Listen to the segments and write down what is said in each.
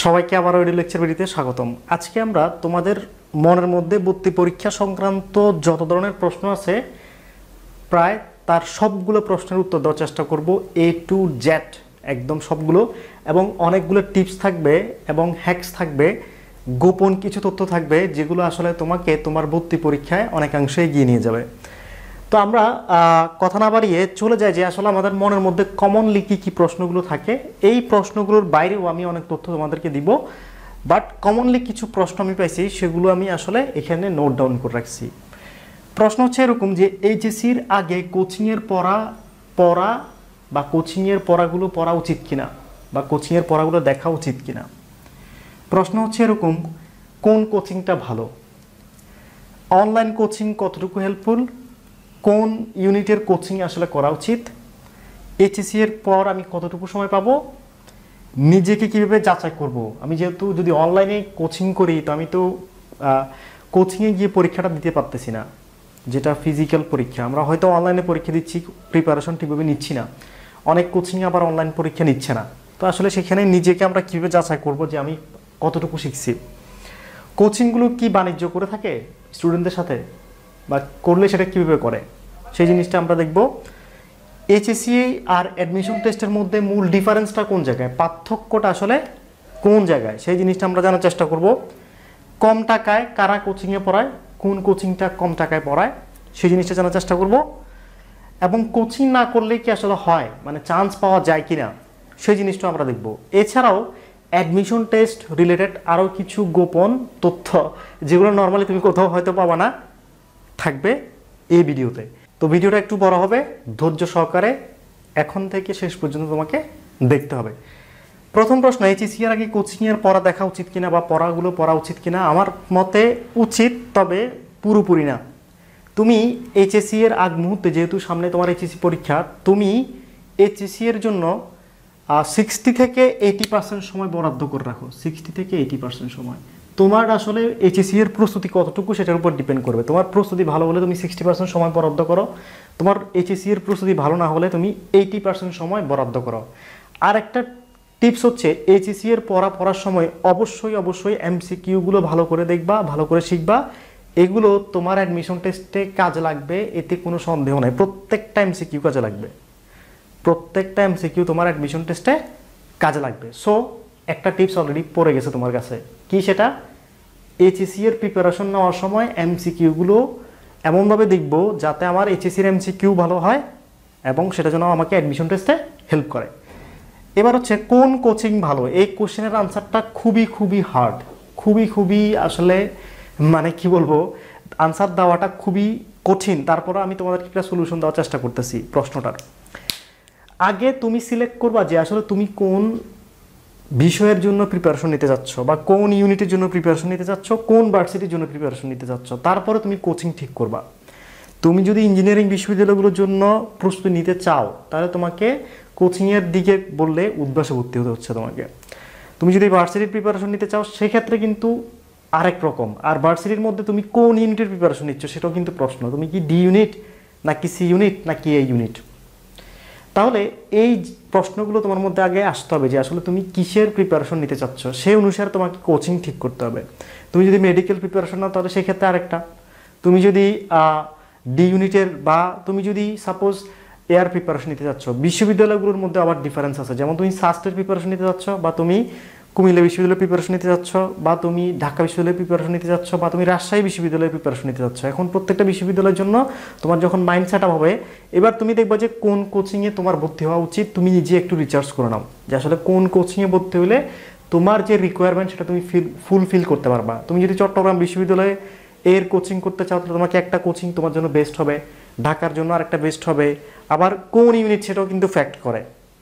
সবাইকে আবার audio lecture ভিডিওতে স্বাগতম। আজকে আমরা তোমাদের মনের মধ্যে ভর্তি পরীক্ষা সংক্রান্ত যত ধরনের প্রশ্ন আছে প্রায় তার সবগুলো প্রশ্নের উত্তর দেওয়ার চেষ্টা করব, A to Z একদম সবগুলো, এবং অনেকগুলো টিপস থাকবে এবং হ্যাকস থাকবে, গোপন কিছু তথ্য থাকবে যেগুলো আসলে তোমাকে তোমার ভর্তি পরীক্ষায় অনেকাংশে এগিয়ে নিয়ে যাবে। তো আমরা কথা না বাড়িয়ে চলে যাই যে আসলে আমাদের মনের মধ্যে কমনলি কী প্রশ্নগুলো থাকে। এই প্রশ্নগুলোর বাইরেও আমি অনেক তথ্য তোমাদেরকে দিব, বাট কমনলি কিছু প্রশ্ন আমি পাইছি সেগুলো আমি আসলে এখানে নোট ডাউন করে রাখছি। প্রশ্ন হচ্ছে এরকম যে এইচএসসির আগে কোচিংয়ের পড়া বা কোচিংয়ের পড়াগুলো পড়া উচিত কিনা বা কোচিংয়ের পড়াগুলো দেখা উচিত কিনা। প্রশ্ন হচ্ছে এরকম, কোন কোচিংটা ভালো, অনলাইন কোচিং কতটুকু হেল্পফুল, কোন ইউনিটের কোচিং আসলে করা উচিত, এইচএসসি এর পর আমি কতটুকু সময় পাবো, নিজেকে কীভাবে যাচাই করব। আমি যেহেতু যদি অনলাইনে কোচিং করি তো আমি তো কোচিংয়ে গিয়ে পরীক্ষাটা দিতে পারতেছি না, যেটা ফিজিক্যাল পরীক্ষা। আমরা হয়তো অনলাইনে পরীক্ষা দিচ্ছি, প্রিপারেশন ঠিকভাবে নিচ্ছি না, অনেক কোচিংয়ে আবার অনলাইন পরীক্ষা নিচ্ছে না। তো আসলে সেখানে নিজেকে আমরা কীভাবে যাচাই করব যে আমি কতটুকু শিখছি। কোচিংগুলো কি বাণিজ্য করে থাকে স্টুডেন্টদের সাথে, বা করলে সেটা কীভাবে করে, সেই জিনিসটা আমরা দেখব। এইচএসসি আর অ্যাডমিশন টেস্টের মধ্যে মূল ডিফারেন্সটা কোন জায়গায়, পার্থক্যটা আসলে কোন জায়গায়, সেই জিনিসটা আমরা জানার চেষ্টা করব। কম টাকায় কারা কোচিংয়ে পড়ায়, কোন কোচিংটা কম টাকায় পড়ায়, সেই জিনিসটা জানার চেষ্টা করব। এবং কোচিং না করলে কি আসলে হয়, মানে চান্স পাওয়া যায় কিনা, সেই জিনিসটা আমরা দেখব। এছাড়াও অ্যাডমিশন টেস্ট রিলেটেড আরও কিছু গোপন তথ্য যেগুলো নর্মালি তুমি কোথাও হয়তো পাবা না, থাকবে এই ভিডিওতে। তো ভিডিওটা একটু বড় হবে, ধৈর্য সহকারে এখন থেকে শেষ পর্যন্ত তোমাকে দেখতে হবে। প্রথম প্রশ্ন, এইচএসসি এর আগে কোচিংয়ের পড়া দেখা উচিত কিনা বা পড়াগুলো পড়া উচিত কিনা। আমার মতে উচিত, তবে পুরোপুরি না। তুমি এইচএসসি এর আগ মুহূর্তে, যেহেতু সামনে তোমার এইচএসসি পরীক্ষা, তুমি এইচএসসি এর জন্য 60 থেকে 80% সময় বরাদ্দ করে রাখো। 60 থেকে 80% সময় তোমার আসলে এইচএসসি এর প্রস্তুতি কতটুকু সেটার উপর ডিপেন্ড করবে। তোমার প্রস্তুতি ভালো হলে তুমি 60% সময় বরাদ্দ করো, তোমার এইচএসসি এর প্রস্তুতি ভালো না হলে তুমি 80% সময় বরাদ্দ করো। আর একটা টিপস হচ্ছে, এইচএসসি এর পড়ার সময় অবশ্যই এমসিকিউগুলো ভালো করে দেখবা, ভালো করে শিখবা। এগুলো তোমার অ্যাডমিশন টেস্টে কাজে লাগবে, এতে কোনো সন্দেহ নাই। প্রত্যেকটা এমসিকিউ কাজে লাগবে, প্রত্যেকটা এমসিকিউ তোমার অ্যাডমিশন টেস্টে কাজে লাগবে। সো একটা টিপস অলরেডি পড়ে গেছে তোমার কাছে, কি সেটা, এইচএসসি এর প্রিপারেশন নেওয়ার সময় এমসিকিউগুলো এমনভাবে দেখব যাতে আমার এইচএসসির এমসিকিউ ভালো হয় এবং সেটা যেন আমাকে অ্যাডমিশন টেস্টে হেল্প করে। এবার হচ্ছে কোন কোচিং ভালো। এই কোশ্চেনের আনসারটা খুবই হার্ড, খুবই আসলে মানে কি বলবো, আনসার দেওয়াটা খুবই কঠিন। তারপরে আমি তোমাদেরকে একটা সলিউশন দেওয়ার চেষ্টা করতেছি প্রশ্নটার। আগে তুমি সিলেক্ট করবা যে আসলে তুমি কোন বিষয়ের জন্য প্রিপারেশন নিতে যাচ্ছ, বা কোন ইউনিটের জন্য প্রিপারেশন নিতে যাচ্ছ, কোন ভার্সিটির জন্য প্রিপারেশন নিতে যাচ্ছ। তারপরে তুমি কোচিং ঠিক করবা। তুমি যদি ইঞ্জিনিয়ারিং বিশ্ববিদ্যালয়গুলোর জন্য প্রস্তুতি নিতে চাও তাহলে তোমাকে কোচিংয়ের দিকে বললে উদ্ভাসে ভর্তি হতে হচ্ছে তোমাকে। তুমি যদি ভার্সিটির প্রিপারেশন নিতে চাও সেক্ষেত্রে কিন্তু আরেক রকম। আর ভার্সিটির মধ্যে তুমি কোন ইউনিটের প্রিপারেশন নিচ্ছ সেটাও কিন্তু প্রশ্ন। তুমি কি ডি ইউনিট নাকি সি ইউনিট নাকি এ ইউনিট। তাহলে এই প্রশ্নগুলো তোমার মধ্যে আগে আসতে হবে যে আসলে তুমি কিসের প্রিপারেশন নিতে চাচ্ছ, সেই অনুসারে তোমাকে কোচিং ঠিক করতে হবে। তুমি যদি মেডিকেল প্রিপারেশন নাও তাহলে সেক্ষেত্রে আরেকটা। তুমি যদি ডি ইউনিটের বা তুমি যদি সাপোজ এয়ার প্রিপারেশন নিতে চাচ্ছ, বিশ্ববিদ্যালয়গুলোর মধ্যে আবার ডিফারেন্স আছে। যেমন তুমি সাস্টের প্রিপারেশন নিতে চাচ্ছ, বা তুমি কুমিল্লা বিশ্ববিদ্যালয়ের প্রিপারেশন নিতে যাচ্ছ, বা তুমি ঢাকা বিশ্ববিদ্যালয়ের প্রিপারেশন নিতে যাচ্ছ, বা তুমি রাজশাহী বিশ্ববিদ্যালয়ের প্রিপারেশন নিতে যাচ্ছ। এখন প্রত্যেকটা বিশ্ববিদ্যালয়ের জন্য তোমার যখন মাইন্ড সেট আপ হবে, এবার তুমি দেখবা যে কোন কোচিংয়ে তোমার ভর্তি হওয়া উচিত। তুমি নিজে একটু রিসার্চ করে নাও যে আসলে কোন কোচিংয়ে ভর্তি হলে তোমার যে রিকোয়ারমেন্ট সেটা তুমি ফুলফিল করতে পারবা। তুমি যদি চট্টগ্রাম বিশ্ববিদ্যালয়ে এর কোচিং করতে চাও তাহলে তোমাকে একটা কোচিং তোমার জন্য বেস্ট হবে, ঢাকার জন্য আরেকটা বেস্ট হবে। আবার কোন ইউনিট সেটাও কিন্তু ফ্যাক্ট করে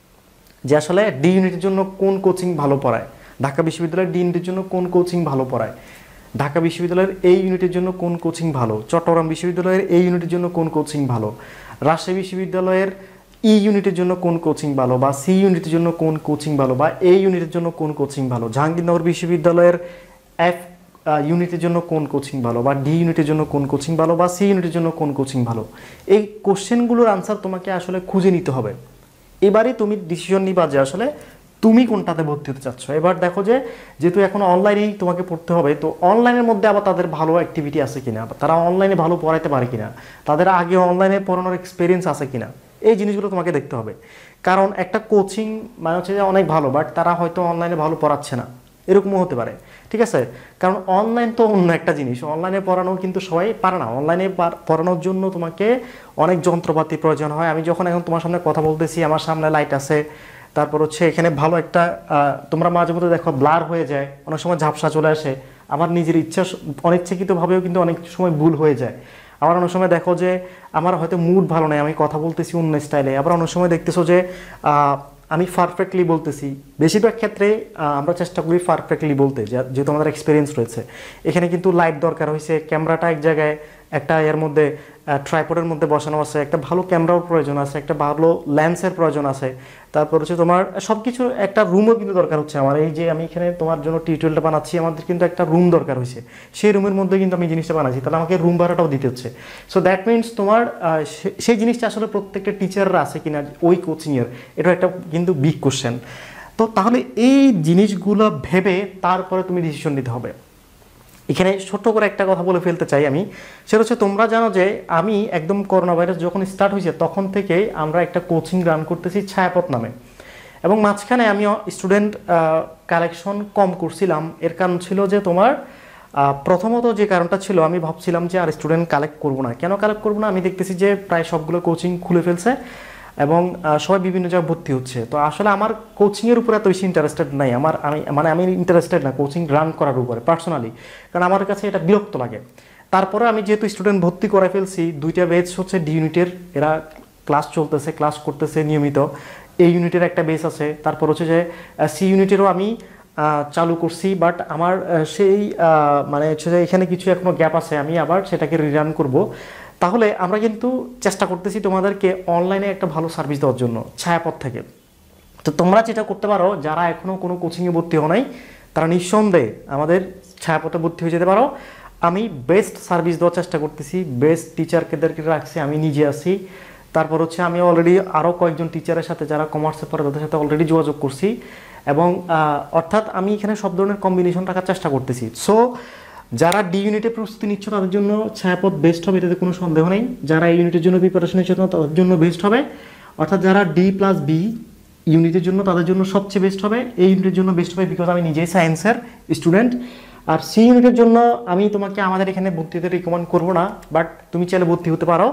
যে আসলে ডি ইউনিটের জন্য কোন কোচিং ভালো পড়ায়, ঢাকা বিশ্ববিদ্যালয়ের ডি ইউনিটের জন্য কোন কোচিং ভালো পড়ায়, ঢাকা বিশ্ববিদ্যালয়ের এই ইউনিটের জন্য কোন কোচিং ভালো, চট্টগ্রাম বিশ্ববিদ্যালয়ের এই ইউনিটের জন্য কোন কোচিং ভালো, রাজশাহী বিশ্ববিদ্যালয়ের ই ইউনিটের জন্য কোন কোচিং ভালো, বা সি ইউনিটের জন্য কোন কোচিং ভালো, বা এই ইউনিটের জন্য কোন কোচিং ভালো, জাহাঙ্গীরনগর বিশ্ববিদ্যালয়ের এফ ইউনিটের জন্য কোন কোচিং ভালো, বা ডি ইউনিটের জন্য কোন কোচিং ভালো, বা সি ইউনিটের জন্য কোন কোচিং ভালো। এই কোশ্চেনগুলোর আনসার তোমাকে আসলে খুঁজে নিতে হবে। এবারে তুমি ডিসিশন নিবা যে আসলে তুমি কোনটাতে ভর্তি হতে চাচ্ছ। এবার দেখো যে যেহেতু এখন অনলাইনেই তোমাকে পড়তে হবে, তো অনলাইনের মধ্যে আবার তাদের ভালো অ্যাক্টিভিটি আছে কিনা, তারা অনলাইনে ভালো পড়াইতে পারে কিনা, তাদের আগে অনলাইনে পড়ানোর এক্সপিরিয়েন্স আছে কিনা, এই জিনিসগুলো তোমাকে দেখতে হবে। কারণ একটা কোচিং মানে হচ্ছে যে অনেক ভালো, বাট তারা হয়তো অনলাইনে ভালো পড়াচ্ছে না, এরকমও হতে পারে, ঠিক আছে। কারণ অনলাইন তো অন্য একটা জিনিস, অনলাইনে পড়ানো কিন্তু সবাই পারে না। অনলাইনে পড়ানোর জন্য তোমাকে অনেক যন্ত্রপাতি প্রয়োজন হয়। আমি যখন এখন তোমার সামনে কথা বলতেছি, আমার সামনে লাইট আছে, তারপর হচ্ছে এখানে ভালো একটা তোমরা মাঝে মধ্যে দেখো ব্লার হয়ে যায়, অনেক সময় ঝাপসা চলে আসে, আমার নিজের ইচ্ছা অনিচ্ছাকৃতভাবেও কিন্তু অনেক সময় ভুল হয়ে যায়। আবার অনেক সময় দেখো যে আমার হয়তো মুড ভালো নেই, আমি কথা বলতেছি অন্য স্টাইলে, আবার অনেক সময় দেখতেছো যে আমি পারফেক্টলি বলতেছি। বেশিরভাগ ক্ষেত্রে আমরা চেষ্টা করি পারফেক্টলি বলতে, যেহেতু আমাদের এক্সপিরিয়েন্স রয়েছে। এখানে কিন্তু লাইট দরকার হয়েছে, ক্যামেরাটা এক জায়গায় একটা এর মধ্যে ট্রাইপডের মধ্যে বসানো আছে, একটা ভালো ক্যামেরার প্রয়োজন আছে, একটা ভালো লেন্সের প্রয়োজন আছে, তারপর হচ্ছে তোমার সব কিছু একটা রুমও কিন্তু দরকার হচ্ছে আমার। এই যে আমি এখানে তোমার জন্য টিউটোরিয়ালটা বানাচ্ছি, আমাদের কিন্তু একটা রুম দরকার হয়েছে, সেই রুমের মধ্যে কিন্তু আমি জিনিসটা বানাচ্ছি, তাহলে আমাকে রুম ভাড়াটাও দিতে হচ্ছে। সো দ্যাট মিনস তোমার সেই জিনিসটা আসলে প্রত্যেকটা টিচাররা আছে কিনা ওই কোচিংয়ের, এটা একটা কিন্তু বিগ কোশ্চেন। তো তাহলে এই জিনিসগুলো ভেবে তারপরে তুমি ডিসিশন নিতে হবে। এখানে ছোট্ট করে একটা কথা বলে ফেলতে চাই আমি, সেটা হচ্ছে তোমরা জানো যে আমি একদম করোনা ভাইরাস যখন স্টার্ট হয়েছে তখন থেকেই আমরা একটা কোচিং রান করতেছি ছায়াপথ নামে, এবং মাঝখানে আমি স্টুডেন্ট কালেকশন কম করছিলাম। এর কারণ ছিল যে তোমার প্রথমত যে কারণটা ছিল, আমি ভাবছিলাম যে আর স্টুডেন্ট কালেক্ট করবো না। কেন কালেক্ট করবো না, আমি দেখতেছি যে প্রায় সবগুলো কোচিং খুলে ফেলছে এবং সবাই বিভিন্ন জায়গায় ভর্তি হচ্ছে। তো আসলে আমার কোচিংয়ের উপরে এত বেশি ইন্টারেস্টেড নাই, আমি ইন্টারেস্টেড না কোচিং রান করার উপরে পার্সোনালি, কারণ আমার কাছে এটা বিরক্ত লাগে। তারপরে আমি যেহেতু স্টুডেন্ট ভর্তি করে ফেলছি, দুইটা বেচ হচ্ছে ডি ইউনিটের, এরা ক্লাস চলতেছে, ক্লাস করতেছে নিয়মিত। এই ইউনিটের একটা বেস আছে, তারপর হচ্ছে যে সি ইউনিটেরও আমি চালু করছি, বাট আমার সেই মানে হচ্ছে যে এখানে কিছু এখনও গ্যাপ আছে, আমি আবার সেটাকে রিরান করব। তাহলে আমরা কিন্তু চেষ্টা করতেছি তোমাদেরকে অনলাইনে একটা ভালো সার্ভিস দেওয়ার জন্য ছায়াপথ থেকে। তো তোমরা যেটা করতে পারো, যারা এখনও কোনো কোচিংয়ে ভর্তি হও নাই, তারা নিঃসন্দেহে আমাদের ছায়াপথে ভর্তি হয়ে যেতে পারো। আমি বেস্ট সার্ভিস দেওয়ার চেষ্টা করতেছি, বেস্ট টিচারদেরকে রাখছি, আমি নিজে আছি। তারপর হচ্ছে আমি অলরেডি আরও কয়েকজন টিচারের সাথে যারা কমার্সে পড়ে তাদের সাথে অলরেডি যোগাযোগ করছি, এবং অর্থাৎ আমি এখানে সব ধরনের কম্বিনেশন রাখার চেষ্টা করতেছি। সো যারা ডি ইউনিটে প্রস্তুতি নিচ্ছ তাদের জন্য ছায়াপথ বেস্ট হবে, এটাতে কোনো সন্দেহ নেই। যারা এই ইউনিটের জন্য প্রিপারেশন নিচ্ছ তাদের জন্য বেস্ট হবে, অর্থাৎ যারা D+B ইউনিটের জন্য তাদের জন্য সবচেয়ে বেস্ট হবে। এই ইউনিটের জন্য বেস্ট হবে বিকজ আমি নিজেই সায়েন্সের স্টুডেন্ট। আর সি ইউনিটের জন্য আমি তোমাকে আমাদের এখানে ভর্তি হতে রিকমেন্ড করবো না, বাট তুমি চাইলে ভর্তি হতে পারো।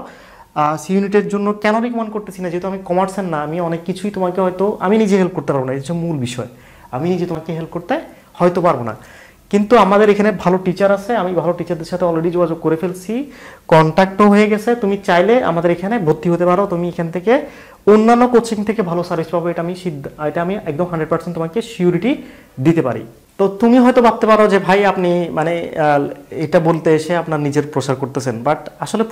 সি ইউনিটের জন্য কেন রিকমেন্ড করতেছি না, যেহেতু আমি কমার্সের না, আমি অনেক কিছুই তোমাকে হয়তো আমি নিজে হেল্প করতে পারবো না, এটা হচ্ছে মূল বিষয়। আমি নিজে তোমাকে হেল্প করতে হয়তো পারবো না, কিন্তু আমাদের এখানে ভালো টিচার আছে, আমি ভালো টিচারদের সাথে অলরেডি যোগাযোগ করে ফেলছি, কন্ট্যাক্টও হয়ে গেছে। তুমি চাইলে আমাদের এখানে ভর্তি হতে পারো, তুমি এখান থেকে অন্যান্য কোচিং থেকে ভালো সার্ভিস পাবো, এটা আমি একদম 100% তোমাকে সিউরিটি দিতে পারি। তো তুমি হয়তো ভাবতে পারো যে ভাই আপনি মানে এটা বলতে এসে আপনার নিজের প্রচার করতেছেন, বাট আসলে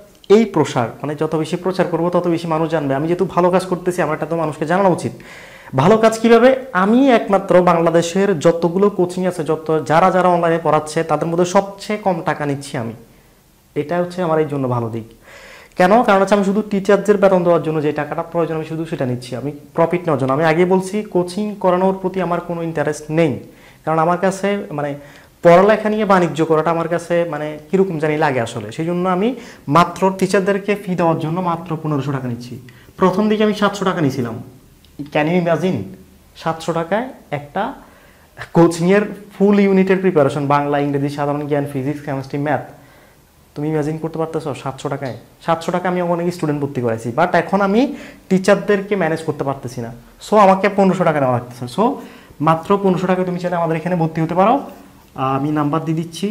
প্রসার মানে যত বেশি প্রচার করবো তত বেশি মানুষ জানবে। আমি যেহেতু ভালো কাজ করতেছি, আমার এটা তো মানুষকে জানানো উচিত। ভালো কাজ কিভাবে, আমি একমাত্র বাংলাদেশের যতগুলো কোচিং আছে, যারা অনলাইনে পড়াচ্ছে তাদের মধ্যে সবচেয়ে কম টাকা নিচ্ছি আমি। এটা হচ্ছে আমার এই জন্য ভালো দিক। কেন? কারণ হচ্ছে আমি শুধু টিচারদের বেতন দেওয়ার জন্য যে টাকাটা প্রয়োজন আমি শুধু সেটা নিচ্ছি, আমি প্রফিট নেওয়ার জন্য। আমি আগে বলছি কোচিং করানোর প্রতি আমার কোনো ইন্টারেস্ট নেই, কারণ আমার কাছে মানে পড়ালেখা নিয়ে বাণিজ্য করাটা আমার কাছে মানে কীরকম জানি লাগে আসলে। সেই জন্য আমি মাত্র টিচারদেরকে ফি দেওয়ার জন্য মাত্র 1500 টাকা নিচ্ছি। প্রথম দিকে আমি 700 টাকা নিয়েছিলাম। ক্যান ইউ ইমাজিন 700 টাকায় একটা কোচিংয়ের ফুল ইউনিটের প্রিপারেশন, বাংলা, ইংরেজি, সাধারণ জ্ঞান, ফিজিক্স, কেমিস্ট্রি, ম্যাথ, তুমি ইমাজিন করতে পারতেছো 700 টাকায়? 700 টাকা আমি অনেক স্টুডেন্ট ভর্তি করাইছি, বাট এখন আমি টিচারদেরকে ম্যানেজ করতে পারতেছি না, সো আমাকে 1500 টাকা নেওয়া লাগতেছে। সো মাত্র 1500 টাকায় তুমি চাইলে আমাদের এখানে ভর্তি হতে পারো। আমি নাম্বার দিয়ে দিচ্ছি,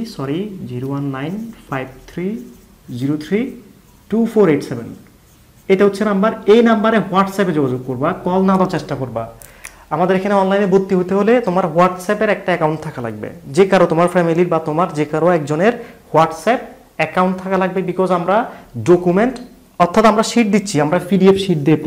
01953032487, এটা হচ্ছে নাম্বার। এই নাম্বারে হোয়াটসঅ্যাপে যোগাযোগ করবা, কল না দেওয়ার চেষ্টা করবা। আমাদের এখানে অনলাইনে ভর্তি হতে হলে তোমার হোয়াটসঅ্যাপের একটা অ্যাকাউন্ট থাকা লাগবে, যে কারো তোমার ফ্যামিলির বা তোমার যে কারো একজনের হোয়াটসঅ্যাপ অ্যাকাউন্ট থাকা লাগবে। বিকজ আমরা ডকুমেন্ট অর্থাৎ আমরা শিট দিচ্ছি, আমরা পিডিএফ শিট দিই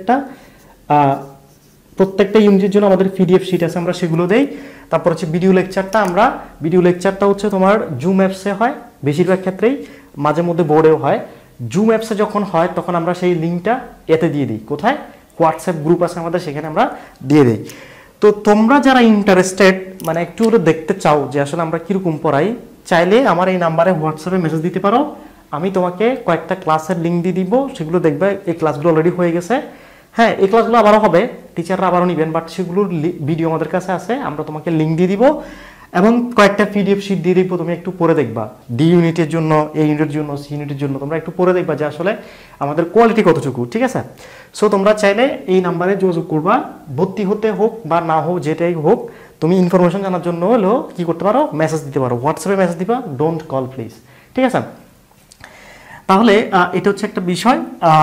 প্রত্যেকটা ইউনিটের জন্য আমাদের পিডিএফ শিট আছে, আমরা সেগুলো দেই। তারপর হচ্ছে ভিডিও লেকচারটা হচ্ছে তোমার জুম অ্যাপসে হয় বেশিরভাগ ক্ষেত্রেই, মাঝে মধ্যে বোর্ডেও হয়। জুম অ্যাপসে যখন হয় তখন আমরা সেই লিঙ্কটা এতে দিয়ে দিই, কোথায়? হোয়াটসঅ্যাপ গ্রুপ আছে আমাদের, সেখানে আমরা দিয়ে দিই। তো তোমরা যারা ইন্টারেস্টেড মানে একটু দেখতে চাও যে আসলে আমরা কিরকম পড়াই, চাইলে আমার এই নাম্বারে হোয়াটসঅ্যাপে মেসেজ দিতে পারো। আমি তোমাকে কয়েকটা ক্লাসের লিঙ্ক দিয়ে দিব, সেগুলো দেখবে। এই ক্লাসগুলো অলরেডি হয়ে গেছে। হ্যাঁ, এই ক্লাসগুলো আবারও হবে, টিচাররা আবারও নেবেন, বাট সেগুলোর ভিডিও আমাদের কাছে আছে, আমরা তোমাকে লিঙ্ক দিয়ে দিব এবং কয়েকটা পিডিএফ শিট দিয়ে দিব। তুমি একটু পড়ে দেখবা, ডি ইউনিটের জন্য, এ ইউনিটের জন্য, সি ইউনিটের জন্য তোমরা একটু পড়ে দেখবা যে আসলে আমাদের কোয়ালিটি কতটুকু, ঠিক আছে? সো তোমরা চাইলে এই নাম্বারে যোগাযোগ করবা, ভর্তি হতে হোক বা না হোক, যেটাই হোক, তুমি ইনফরমেশন জানার জন্য হলেও কি করতে পারো, মেসেজ দিতে পারো, হোয়াটসঅ্যাপে মেসেজ দিবা, ডোন্ট কল প্লিজ, ঠিক আছে? তাহলে এটা হচ্ছে একটা বিষয়।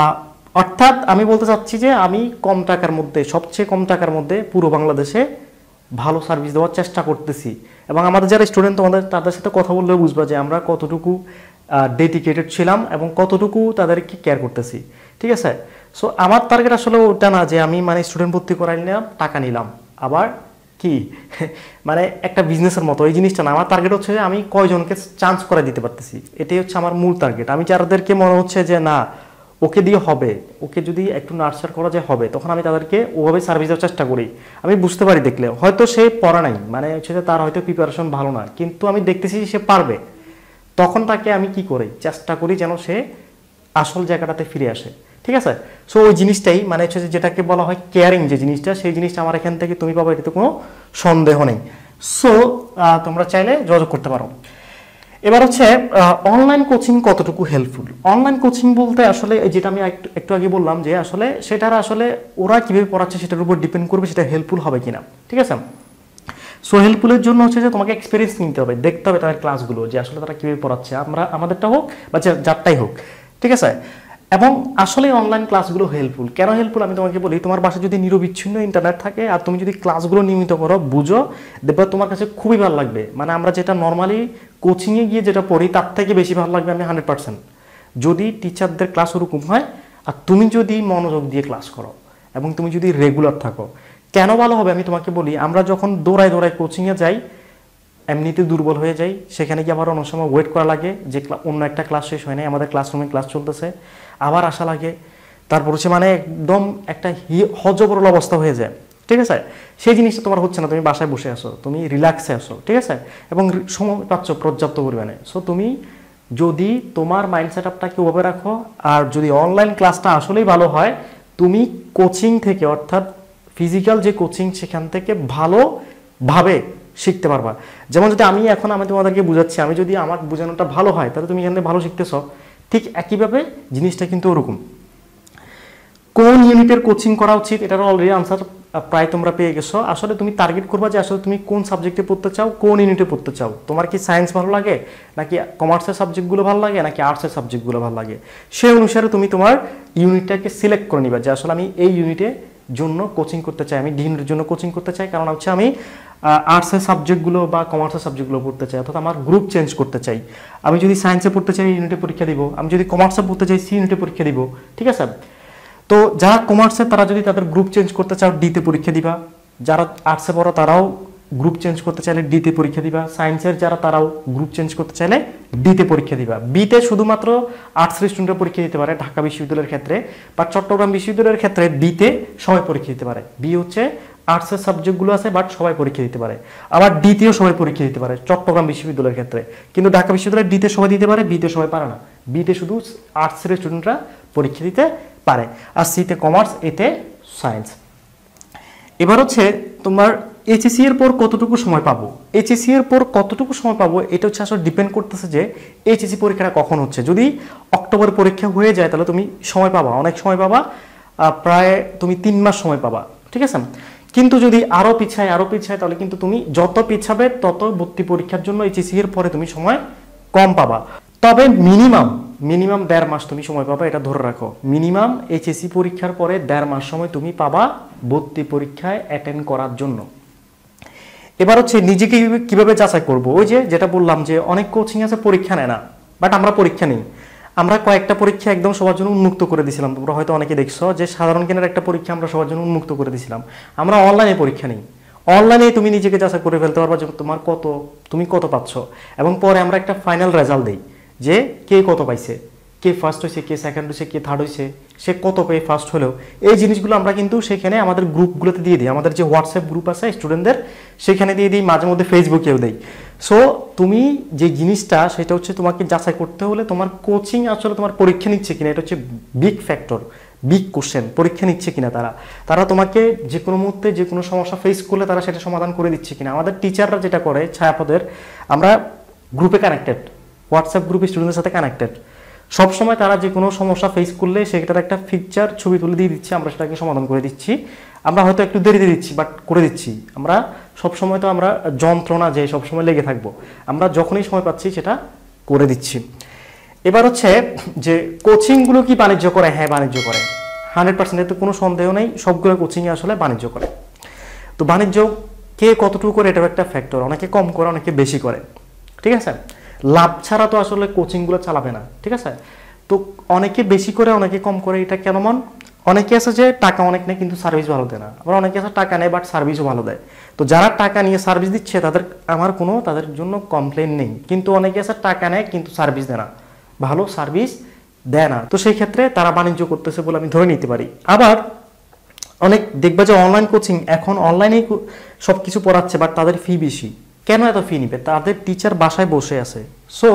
অর্থাৎ আমি বলতে চাচ্ছি যে আমি কম টাকার মধ্যে, সবচেয়ে কম টাকার মধ্যে পুরো বাংলাদেশে ভালো সার্ভিস দেওয়ার চেষ্টা করতেছি। এবং আমাদের যারা স্টুডেন্ট, তোমাদের তাদের সাথে কথা বললেও বুঝবা যে আমরা কতটুকু ডেডিকেটেড ছিলাম এবং কতটুকু তাদেরকে কেয়ার করতেছি, ঠিক আছে? সো আমার টার্গেট আসলে ওটা না যে আমি মানে স্টুডেন্ট ভর্তি করাই নিলাম, টাকা নিলাম, আবার কি মানে একটা বিজনেসের মতো, এই জিনিসটা না। আমার টার্গেট হচ্ছে যে আমি কয়জনকে চান্স করে দিতে পারতেছি, এটাই হচ্ছে আমার মূল টার্গেট। আমি যাদেরকে মনে হচ্ছে যে না ওকে দিয়ে হবে, ওকে যদি একটু নার্চার করা যায় হবে, তখন আমি তাদেরকে ওভাবে সার্ভিস দেওয়ার চেষ্টা করি। আমি বুঝতে পারি দেখলে, হয়তো সে পড়া নাই, মানে হচ্ছে যে তার হয়তো প্রিপারেশন ভালো না, কিন্তু আমি দেখতেছি সে পারবে, তখন তাকে আমি কি করি, চেষ্টা করি যেন সে আসল জায়গাটাতে ফিরে আসে, ঠিক আছে? সো ওই জিনিসটাই মানে হচ্ছে যেটাকে বলা হয় কেয়ারিং, যে জিনিসটা, সেই জিনিসটা আমার এখান থেকে তুমি পাবো, এটাতে কোনো সন্দেহ নেই। সো তোমরা চাইলে যোগাযোগ করতে পারো। এবার হচ্ছে অনলাইন কোচিং কতটুকু হেল্পফুল। অনলাইন কোচিং বলতে আসলে যেটা আমি একটু আগে বললাম যে আসলে সেটার আসলে ওরা কিভাবে পড়াচ্ছে সেটার উপর ডিপেন্ড করবে সেটা হেল্পফুল হবে কিনা, ঠিক আছে? সো হেল্পফুলের জন্য হচ্ছে যে তোমাকে এক্সপিরিয়েন্স নিতে হবে, দেখতে হবে তাদের ক্লাসগুলো যে আসলে তারা কীভাবে পড়াচ্ছে, আমাদেরটা হোক বা যারটাই হোক, ঠিক আছে? এবং আসলে অনলাইন ক্লাসগুলো হেল্পফুল কেন হেল্পফুল আমি তোমাকে বলি। তোমার বাসায় যদি নিরবিচ্ছিন্ন ইন্টারনেট থাকে আর তুমি যদি ক্লাসগুলো নিয়মিত করো, বুঝো, দেখবে তোমার কাছে খুবই ভালো লাগবে। মানে আমরা যেটা নর্মালি কোচিংয়ে গিয়ে যেটা পড়ি তার থেকে বেশি ভালো লাগবে আমি 100%, যদি টিচারদের ক্লাস ওরকম হয় আর তুমি যদি মনোযোগ দিয়ে ক্লাস করো এবং তুমি যদি রেগুলার থাকো। কেন ভালো হবে আমি তোমাকে বলি। আমরা যখন দৌড়ায় কোচিংয়ে যাই, এমনিতে দুর্বল হয়ে যাই, সেখানে গিয়ে আবার অনেক সময় ওয়েট করা লাগে যে অন্য একটা ক্লাস শেষ হয় নাই, আমাদের ক্লাসরুমে ক্লাস চলতেছে, আবার আসা লাগে, তারপর হচ্ছে মানে একদম একটা হজবরল অবস্থা হয়ে যায়, ঠিক আছে? সেই জিনিসটা তোমার হচ্ছে না, তুমি বাসায় বসে আসো, তুমি রিল্যাক্সে আসো, ঠিক আছে? এবং সময় পাচ্ছ পর্যাপ্ত পরিমাণে। সো তুমি যদি তোমার মাইন্ড সেট আপটাকে ওভাবে রাখো, আর যদি অনলাইন ক্লাসটা আসলেই ভালো হয়, তুমি কোচিং থেকে, অর্থাৎ ফিজিক্যাল যে কোচিং সেখান থেকে ভালোভাবে শিখতে পারবা। যেমন যদি আমি তোমাদেরকে বুঝাচ্ছি, আমি যদি আমার বোঝানোটা ভালো হয় তাহলে তুমি এখান থেকে ভালো শিখতেছ, ঠিক একইভাবে জিনিসটা কিন্তু ওরকম। কোন ইউনিটের কোচিং করা উচিত এটার অলরেডি আনসার প্রায় তোমরা পেয়ে গেছো। আসলে তুমি টার্গেট করবা যে আসলে তুমি কোন সাবজেক্টে পড়তে চাও, কোন ইউনিটে পড়তে চাও। তোমার কি সায়েন্স ভালো লাগে, নাকি কমার্সের সাবজেক্টগুলো ভালো লাগে, নাকি আর্টসের সাবজেক্টগুলো ভালো লাগে, সেই অনুসারে তুমি তোমার ইউনিটটাকে সিলেক্ট করে নিবা যে আসলে আমি এই ইউনিটে জন্য কোচিং করতে চাই, আমি ডি ইউনিটের জন্য কোচিং করতে চাই, কারণ হচ্ছে আমি আর্টসের সাবজেক্টগুলো বা কমার্সের সাবজেক্টগুলো পড়তে চাই, অর্থাৎ আমার গ্রুপ চেঞ্জ করতে চাই। আমি যদি সায়েন্সে পড়তে চাই ইউনিটে পরীক্ষা দিব, আমি যদি কমার্সে পড়তে চাই সি ইউনিটে পরীক্ষা দিব, ঠিক আছে? তো যারা কমার্সে তারা যদি তাদের গ্রুপ চেঞ্জ করতে চাও ডিতে পরীক্ষা দিবা, যারা আর্টসে পড়ো তারাও গ্রুপ চেঞ্জ করতে চাইলে ডিতে পরীক্ষা দিবা, সায়েন্সের যারা তারাও গ্রুপ চেঞ্জ করতে চাইলে ডিতে পরীক্ষা দিবা। বিতে শুধুমাত্র আর্টসের স্টুডেন্টরা পরীক্ষা দিতে পারে ঢাকা বিশ্ববিদ্যালয়ের ক্ষেত্রে, বা চট্টগ্রাম বিশ্ববিদ্যালয়ের ক্ষেত্রে বিতে সবাই পরীক্ষা দিতে পারে। বি হচ্ছে আর্টসের সাবজেক্টগুলো আছে বাট সবাই পরীক্ষা দিতে পারে, আবার ডিতেও সবাই পরীক্ষা দিতে পারে চট্টগ্রাম বিশ্ববিদ্যালয়ের ক্ষেত্রে। কিন্তু ঢাকা বিশ্ববিদ্যালয়ের ডিতে সবাই দিতে পারে, বিতে সবাই পারে না। বিতে শুধু আর্টসের স্টুডেন্টরা পরীক্ষা দিতে পারে, আর সিতে কমার্স, এতে সায়েন্স। এবার হচ্ছে তোমার এইচএসসি এর পর কতটুকু সময় পাবো। এইচএসসি এর পর কতটুকু সময় পাবো এটা হচ্ছে আসলে ডিপেন্ড করতেছে যে এইচএসসি পরীক্ষাটা কখন হচ্ছে। যদি অক্টোবর পরীক্ষা হয়ে যায় তাহলে তুমি সময় পাবা, অনেক সময় পাবা, প্রায় তুমি 3 মাস সময় পাবা, ঠিক আছে? কিন্তু যদি আরো পিছায় তাহলে কিন্তু তুমি যত পিছাবে তত ভর্তি পরীক্ষার জন্য এইচএসসি এর পরে তুমি সময় কম পাবা। তবে মিনিমাম 1.5 মাস তুমি সময় পাবা, এটা ধরে রাখো। মিনিমাম এইচএসসি পরীক্ষার পরে 1.5 মাস সময় তুমি পাবা ভর্তি পরীক্ষায় অ্যাটেন্ড করার জন্য। এবার হচ্ছে নিজেকে কিভাবে যাচাই করবো, ওই যেটা বললাম যে অনেক কোচিং আছে পরীক্ষা নেয় না, বাট আমরা পরীক্ষা নিই। আমরা কয়েকটা পরীক্ষা একদম সবার জন্য উন্মুক্ত করে দিয়েছিলাম, তোমরা হয়তো অনেকে দেখছো যে সাধারণ জ্ঞানের একটা পরীক্ষা আমরা সবার জন্য উন্মুক্ত করে দিয়েছিলাম। আমরা অনলাইনে পরীক্ষা নিই, অনলাইনে তুমি নিজেকে যাচাই করে ফেলতে পারবা যে তুমি কত পাচ্ছ, এবং পরে আমরা একটা ফাইনাল রেজাল্ট দিই যে কে কত পাইছে, কে ফার্স্ট হয়েছে, কে সেকেন্ড হয়েছে, কে থার্ড হয়েছে, সে কত পেয়ে ফার্স্ট হলেও, এই জিনিসগুলো আমরা কিন্তু সেখানে আমাদের গ্রুপগুলোতে দিয়ে দিই, আমাদের যে হোয়াটসঅ্যাপ গ্রুপ আছে স্টুডেন্টদের সেখানে দিয়ে দিই, মাঝে মধ্যে ফেসবুকেও দেই। সো তুমি যে জিনিসটা সেটা হচ্ছে তোমাকে যাচাই করতে হলে তোমার কোচিং আসলে তোমার পরীক্ষা নিচ্ছে কিনা, এটা হচ্ছে বিগ ফ্যাক্টর, বিগ কোশ্চেন, পরীক্ষা নিচ্ছে কিনা তারা তোমাকে যে কোনো মুহূর্তে যে কোনো সমস্যা ফেস করলে তারা সেটা সমাধান করে দিচ্ছে কিনা। আমাদের টিচাররা যেটা করে ছায়াপদের, আমরা গ্রুপে কানেক্টেড, হোয়াটসঅ্যাপ গ্রুপে স্টুডেন্টদের সাথে কানেক্টেড, সবসময় তারা যে কোনো সমস্যা ফেস করলে সেটার একটা পিকচার ছবি তুলে দিয়ে দিচ্ছি, আমরা সেটাকে সমাধান করে দিচ্ছি। আমরা হয়তো একটু দেরিতে দিচ্ছি বাট করে দিচ্ছি। আমরা সবসময় তো আমরা যন্ত্রণা যে সবসময় লেগে থাকবো, আমরা যখনই সময় পাচ্ছি সেটা করে দিচ্ছি। এবার হচ্ছে যে কোচিংগুলো কি বাণিজ্য করে? হ্যাঁ, বাণিজ্য করে 100%, এতে কোনো সন্দেহ নেই, সবগুলো কোচিংয়ে আসলে বাণিজ্য করে। তো বাণিজ্য কে কতটুকু করে এটাও একটা ফ্যাক্টর, অনেকে কম করে অনেকে বেশি করে, ঠিক আছে। লাভ ছাড়া তো আসলে কোচিংগুলো চালাবে না, ঠিক আছে। তো অনেকে বেশি করে অনেকে কম করে, এটা কেমন? অনেকে আছে যে টাকা অনেক নেয় কিন্তু সার্ভিস ভালো দেয় না, আবার অনেকে আছে টাকা নেয় বাট সার্ভিসও ভালো দেয়। তো যারা টাকা নিয়ে সার্ভিস দিচ্ছে আমার কোনো তাদের জন্য কমপ্লেন নেই, কিন্তু অনেকে আছে টাকা নেয় কিন্তু সার্ভিস দেয় না, ভালো সার্ভিস দেয় না, তো সেই ক্ষেত্রে তারা বাণিজ্য করতেছে বলে আমি ধরে নিতে পারি। আবার অনেক দেখবা যে অনলাইন কোচিং, এখন অনলাইনেই সব কিছু পড়াচ্ছে বাট তাদের ফি বেশি। কেন এত ফি নিবে? তাদের টিচার বাসায় বসে আছে, সো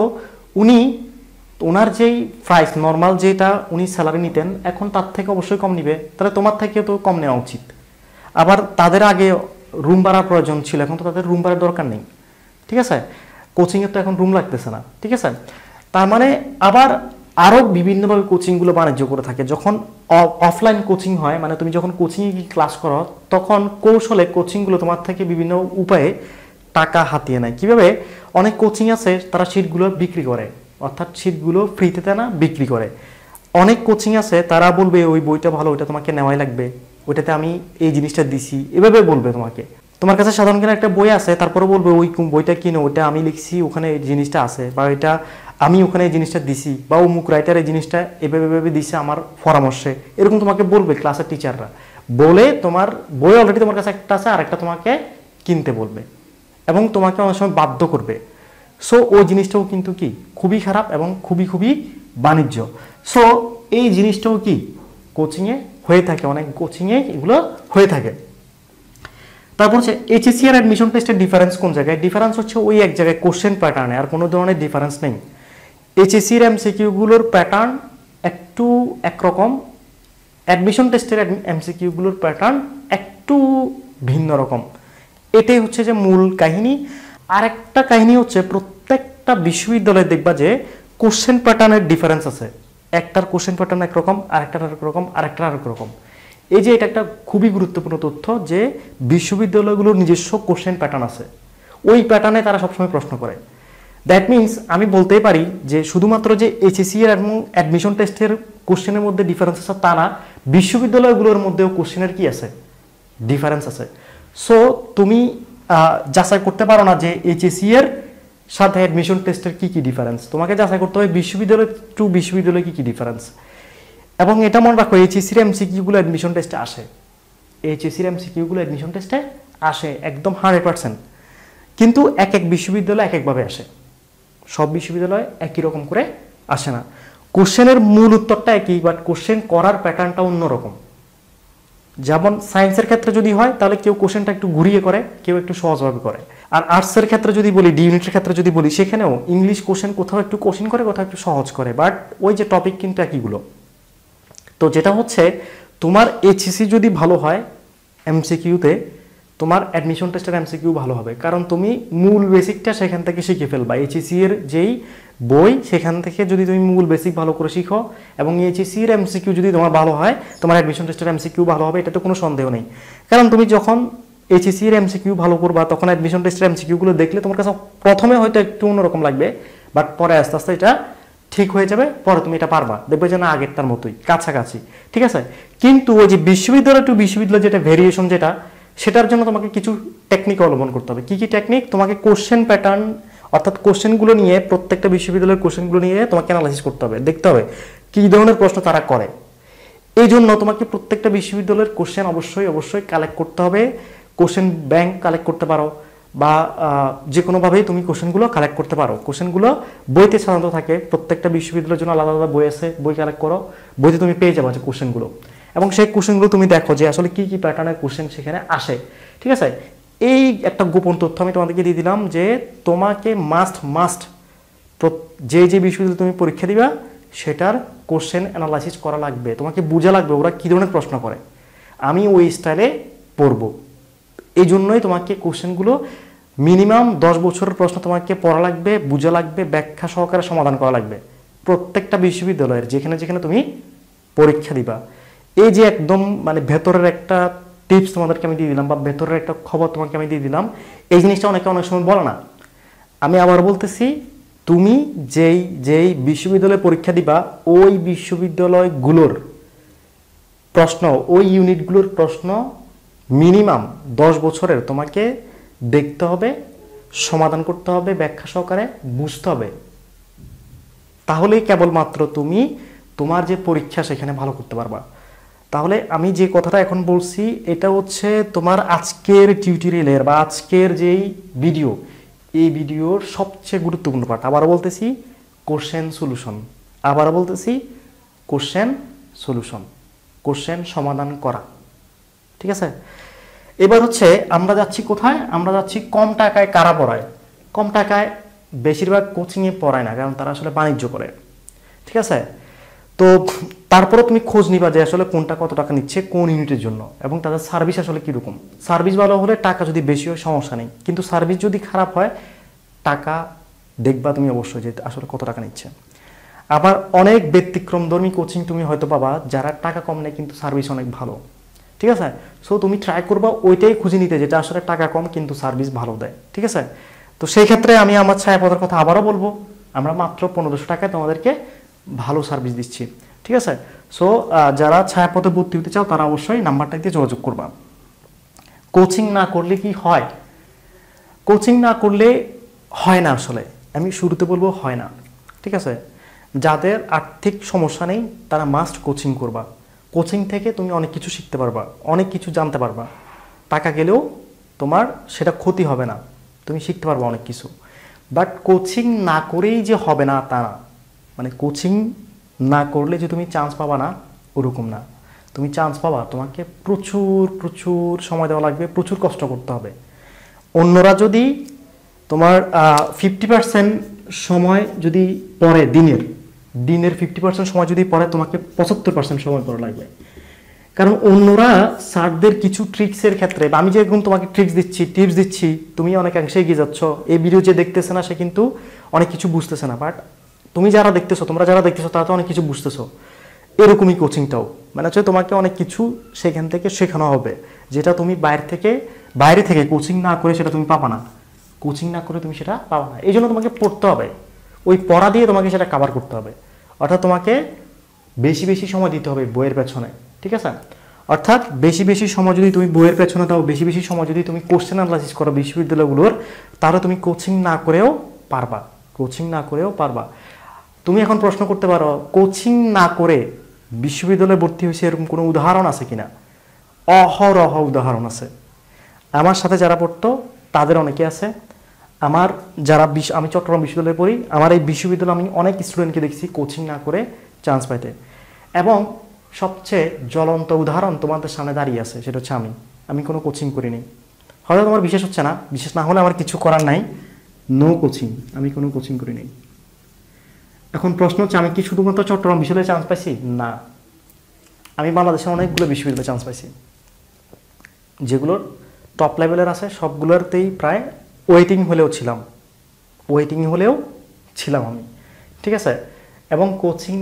ওনার যেই প্রাইস নর্মাল যেটা উনি স্যালারি নিতেন এখন তার থেকে অবশ্যই কম নিবে, তাহলে তোমার থেকে তো কম নেওয়া উচিত। আবার তাদের আগে রুম ভাড়ার প্রয়োজন ছিল, এখন তো তাদের রুম ভাড়ার দরকার নেই, ঠিক আছে। কোচিংয়ের তো এখন রুম লাগতেছে না, ঠিক আছে। তার মানে আবার আরও বিভিন্নভাবে কোচিংগুলো বাণিজ্য করে থাকে। যখন অফলাইন কোচিং হয়, মানে তুমি যখন কোচিংয়ে গিয়ে ক্লাস করো, তখন কৌশলে কোচিংগুলো তোমার থেকে বিভিন্ন উপায়ে টাকা হাতিয়ে নেয়। কীভাবে? অনেক কোচিং আছে তারা সিটগুলো বিক্রি করে, অর্থাৎ সিটগুলো ফ্রিতে দেয় না, বিক্রি করে। অনেক কোচিং আছে তারা বলবে ওই বইটা ভালো, ওইটা তোমাকে নেওয়াই লাগবে, ওইটাতে আমি এই জিনিসটা দিছি, এভাবে বলবে তোমাকে। তোমার কাছে সাধারণ কিনা একটা বই আছে, তারপরে বলবে ওই বইটা কিনো, ওইটা আমি লিখছি, ওখানে এই জিনিসটা আছে, বা এটা আমি ওখানে এই জিনিসটা দিছি, বা অমুক রাইটার এই জিনিসটা এভাবে দিছে আমার পরামর্শে, এরকম তোমাকে বলবে ক্লাসের টিচাররা। বলে তোমার বই অলরেডি তোমার কাছে একটা আছে, আর একটা তোমাকে কিনতে বলবে এবং তোমাকে অনেক সময় বাধ্য করবে। সো ওই জিনিসটাও কিন্তু কি খুবই খারাপ এবং খুবই বাণিজ্য। সো এই জিনিসটাও কি কোচিংয়ে হয়ে থাকে, অনেক কোচিংয়ে এগুলো হয়ে থাকে। তারপর হচ্ছে এইচএসসি আর অ্যাডমিশন টেস্টের ডিফারেন্স কোন জায়গায়? ডিফারেন্স হচ্ছে ওই এক জায়গায় কোশ্চেন প্যাটার্নে, আর কোনো ধরনের ডিফারেন্স নেই। এইচএসসির এমসিকিউগুলোর প্যাটার্ন একটু একরকম, অ্যাডমিশন টেস্টের এমসিকিউগুলোর প্যাটার্ন একটু ভিন্ন রকম। এটাই হচ্ছে যে মূল কাহিনী। আর একটা কাহিনী হচ্ছে প্রত্যেকটা বিশ্ববিদ্যালয়ে দেখবা যে কোশ্চেন প্যাটার্নের ডিফারেন্স আছে, একটার কোশ্চেন প্যাটার্ন একরকম, আরেকটার আরেক রকম, আরেকটার আরেক রকম। এই যে এটা একটা খুবই গুরুত্বপূর্ণ তথ্য যে বিশ্ববিদ্যালয়গুলোর নিজস্ব কোশ্চেন প্যাটার্ন আছে, ওই প্যাটার্নে তারা সবসময় প্রশ্ন করে। দ্যাট মিনস আমি বলতেই পারি যে শুধুমাত্র যে এইচএসসি এর এবং অ্যাডমিশন টেস্টের কোশ্চেনের মধ্যে ডিফারেন্স আছে তা না, বিশ্ববিদ্যালয়গুলোর মধ্যেও কোশ্চেনের কি আছে? ডিফারেন্স আছে। সো তুমি যাচাই করতে পারো না যে এইচএসসি এর সাথে অ্যাডমিশন টেস্টের কি ডিফারেন্স, তোমাকে যাচাই করতে হবে বিশ্ববিদ্যালয় টু বিশ্ববিদ্যালয় কি ডিফারেন্স। এবং এটা মনে রাখো, এইচএসসির এমসিকিউগুলো অ্যাডমিশন টেস্টে আসে, এইচএসসির এমসিকিউগুলো অ্যাডমিশন টেস্টে আসে একদম 100%, কিন্তু এক এক বিশ্ববিদ্যালয় এক একভাবে আসে, সব বিশ্ববিদ্যালয় একই রকম করে আসে না। কোশ্চেনের মূল উত্তরটা একই, বাট কোশ্চেন করার প্যাটার্নটা অন্যরকম। যেমন সায়েন্সের ক্ষেত্রে যদি হয় তাহলে কেউ কোশ্চেনটা একটু ঘুরিয়ে করে, কেউ একটু সহজভাবে করে। আর আর্টসের ক্ষেত্রে যদি বলি, ডি ইউনিটের ক্ষেত্রে যদি বলি, সেখানেও ইংলিশ কোশ্চেন কোথাও একটু কোশ্চেন করে, কোথাও একটু সহজ করে, বাট ওই যে টপিক কিন্তু একইগুলো। তো যেটা হচ্ছে তোমার এইচএসসি যদি ভালো হয় এমসিকিউতে, তোমার অ্যাডমিশন টেস্টের এমসিকিউ ভালো হবে, কারণ তুমি মূল বেসিকটা সেখান থেকে শিখে ফেলবা। এইচএসসি এর যেই বই সেখান থেকে যদি তুমি মূল বেসিক ভালো করে শিখো এবং এইচএসসি এর এমসিকিউ যদি তোমার ভালো হয়, তোমার অ্যাডমিশন টেস্টের এমসিকিউ ভালো হবে, এটাতে কোনো সন্দেহ নেই। কারণ তুমি যখন এইচএসসি এর এমসিকিউ ভালো করবা, তখন অ্যাডমিশন টেস্টের এমসিকিউগুলো দেখলে তোমার কাছে প্রথমে হয়তো একটু অন্যরকম লাগবে, বাট পরে আস্তে আস্তে এটা ঠিক হয়ে যাবে, পরে তুমি এটা পারবা, দেখবে যে না আগেরটার মতোই কাছাকাছি, ঠিক আছে। কিন্তু ওই যে বিশ্ববিদ্যালয় টু বিশ্ববিদ্যালয় যেটা ভেরিয়েশন, যেটা সেটার জন্য তোমাকে কিছু টেকনিক অবলম্বন করতে হবে। কি কি টেকনিক? তোমাকে কোশ্চেন প্যাটার্ন, অর্থাৎ কোশ্চেনগুলো নিয়ে, প্রত্যেকটা বিশ্ববিদ্যালয়ের কোশ্চেনগুলো নিয়ে তোমাকে অ্যানালাইসিস করতে হবে, দেখতে হবে কী ধরনের প্রশ্ন তারা করে। এই জন্য তোমাকে প্রত্যেকটা বিশ্ববিদ্যালয়ের কোশ্চেন অবশ্যই কালেক্ট করতে হবে। কোশ্চেন ব্যাংক কালেক্ট করতে পারো, বা যে কোনোভাবেই তুমি কোশ্চেনগুলো কালেক্ট করতে পারো। কোশ্চেনগুলো বইতে সাধারণত থাকে, প্রত্যেকটা বিশ্ববিদ্যালয়ের জন্য আলাদা আলাদা বই আছে, বই কালেক্ট করো, বইতে তুমি পেয়ে যাবে যে কোশ্চেনগুলো, এবং সেই কোশ্চেনগুলো তুমি দেখো যে আসলে কি কি প্যাটার্নের কোশ্চেন সেখানে আসে। ঠিক আছে, এই একটা গোপন তথ্য আমি তোমাদেরকে দিয়ে দিলাম যে তোমাকে মাস্ট যে যে বিশ্ববিদ্যালয়ে তুমি পরীক্ষা দিবা সেটার কোশ্চেন অ্যানালাইসিস করা লাগবে, তোমাকে বোঝা লাগবে ওরা কী ধরনের প্রশ্ন করে, আমি ওই স্টাইলে পড়বো। এই জন্যই তোমাকে কোশ্চেনগুলো মিনিমাম 10 বছরের প্রশ্ন তোমাকে পড়া লাগবে, বোঝা লাগবে, ব্যাখ্যা সহকারে সমাধান করা লাগবে প্রত্যেকটা বিশ্ববিদ্যালয়ের যেখানে যেখানে তুমি পরীক্ষা দিবা। এই যে একদম মানে ভেতরের একটা টিপস তোমাদেরকে আমি দিয়ে দিলাম, বা ভেতরের একটা খবর তোমাকে আমি দিয়ে দিলাম, এই জিনিসটা অনেকে অনেক সময় বলে না। আমি আবার বলতেছি, তুমি যেই যেই বিশ্ববিদ্যালয়ে পরীক্ষা দিবা ওই বিশ্ববিদ্যালয়গুলোর প্রশ্ন, ওই ইউনিটগুলোর প্রশ্ন মিনিমাম 10 বছরের তোমাকে দেখতে হবে, সমাধান করতে হবে, ব্যাখ্যা সহকারে বুঝতে হবে, তাহলেই কেবলমাত্র তুমি তোমার যে পরীক্ষা সেখানে ভালো করতে পারবা। তাহলে আমি যে কথাটা এখন বলছি এটা হচ্ছে তোমার আজকের টিউটোরিয়ালের বা আজকের যেই ভিডিও, এই ভিডিওর সবচেয়ে গুরুত্বপূর্ণ পার্ট। আবারও বলতেছি কোশ্চেন সলিউশন, আবারও বলতেছি কোশ্চেন সলিউশন, কোশ্চেন সমাধান করা। ঠিক আছে, এবার হচ্ছে আমরা যাচ্ছি কোথায়, আমরা যাচ্ছি কম টাকায় কারা পড়ায়। কম টাকায় বেশিরভাগ কোচিংয়ে পড়ায় না, কারণ তারা আসলে বাণিজ্য করে। ঠিক আছে, তো তারপরে তুমি খোঁজ নিবা যে আসলে কোনটা কত টাকা নিচ্ছে কোন ইউনিটের জন্য, এবং তাদের সার্ভিস আসলে কীরকম। সার্ভিস ভালো হলে টাকা যদি বেশি হয় সমস্যা নেই, কিন্তু সার্ভিস যদি খারাপ হয় টাকা দেখবা তুমি অবশ্যই যে আসলে কত টাকা নিচ্ছে। আবার অনেক ব্যতিক্রমধর্মী কোচিং তুমি হয়তো পাবা যারা টাকা কম নেয় কিন্তু সার্ভিস অনেক ভালো। ঠিক আছে, সো তুমি ট্রাই করবা ওইটাই খুঁজে নিতে যেটা আসলে টাকা কম কিন্তু সার্ভিস ভালো দেয়। ঠিক আছে, তো সেই ক্ষেত্রে আমি আমার ছায়াপথের কথা আবারও বলবো, আমরা মাত্র 1500 টাকায় তোমাদেরকে ভালো সার্ভিস দিচ্ছি। ঠিক আছে, সো যারা ছায়াপথে ভর্তি হতে চাও তারা অবশ্যই নাম্বারটা দিয়ে যোগাযোগ করবা। কোচিং না করলে কি হয়, কোচিং না করলে হয় না, আসলে আমি শুরুতে বলবো হয় না। ঠিক আছে, যাদের আর্থিক সমস্যা নেই তারা মাস্ট কোচিং করবা। কোচিং থেকে তুমি অনেক কিছু শিখতে পারবা, অনেক কিছু জানতে পারবা, টাকা গেলেও তোমার সেটা ক্ষতি হবে না, তুমি শিখতে পারবা অনেক কিছু। বাট কোচিং না করেই যে হবে না তা না, মানে কোচিং না করলে যে তুমি চান্স পাবা না ওরকম না, তুমি চান্স পাবা, তোমাকে প্রচুর প্রচুর সময় দেওয়া লাগবে, প্রচুর কষ্ট করতে হবে। অন্যরা যদি তোমার 50% সময় যদি পড়ে, দিনের 50% সময় যদি পড়ে, তোমাকে 75% সময় পড়া লাগবে। কারণ অন্যরা স্যারদের কিছু ট্রিক্সের ক্ষেত্রে, আমি যেরকম তোমাকে টিপস দিচ্ছি তুমি অনেকাংশে এগিয়ে যাচ্ছ, এই ভিডিও যে দেখতেছে না সে কিন্তু অনেক কিছু বুঝতেছে না, বাট তুমি যারা দেখতেছো, তোমরা যারা দেখতেছো তারা তো অনেক কিছু বুঝতেছো। এরকমই কোচিংটাও, মানে হচ্ছে তোমাকে অনেক কিছু সেখান থেকে শেখানো হবে, যেটা তুমি বাইরে থেকে কোচিং না করে সেটা তুমি পাবা না, কোচিং না করে তুমি সেটা পাবা না। এই জন্য তোমাকে পড়তে হবে, ওই পড়া দিয়ে তোমাকে সেটা কভার করতে হবে, অর্থাৎ তোমাকে বেশি বেশি সময় দিতে হবে বইয়ের পেছনে। ঠিক আছে, অর্থাৎ বেশি বেশি সময় যদি তুমি বইয়ের পেছনে দাও, বেশি বেশি সময় যদি তুমি কোশ্চেন অ্যানালাইসিস করো বিশ্ববিদ্যালয়গুলোর, তাহলে তুমি কোচিং না করেও পারবা, কোচিং না করেও পারবা। তুমি এখন প্রশ্ন করতে পারো কোচিং না করে বিশ্ববিদ্যালয়ে ভর্তি হয়েছে এরকম কোনো উদাহরণ আছে কিনা? অহরহ উদাহরণ আছে। আমার সাথে যারা পড়তো তাদের অনেকে আছে, আমার যারা আমি চট্টগ্রাম বিশ্ববিদ্যালয়ে পড়ি, আমার এই বিশ্ববিদ্যালয়ে আমি অনেক স্টুডেন্টকে দেখছি কোচিং না করে চান্স পাইতে, এবং সবচেয়ে জ্বলন্ত উদাহরণ তোমাদের সামনে দাঁড়িয়ে আছে, সেটা হচ্ছে আমি কোনো কোচিং করিনি। হয়তো তোমার বিশেষ হচ্ছে না, বিশেষ না হলে আমার কিছু করার নাই, নো কোচিং, আমি কোনো কোচিং করিনি। এখন প্রশ্ন হচ্ছে আমি কি শুধুমাত্র চট্টগ্রাম বিশ্ববিদ্যালয়ে চান্স পাইছি? না, আমি বাংলাদেশের অনেকগুলো বিশ্ববিদ্যালয়ে চান্স পাইছি, যেগুলোর টপ লেভেলের আছে সবগুলোতেই প্রায় ওয়েটিং হলেও ছিলাম আমি। ঠিক আছে, এবং কোচিং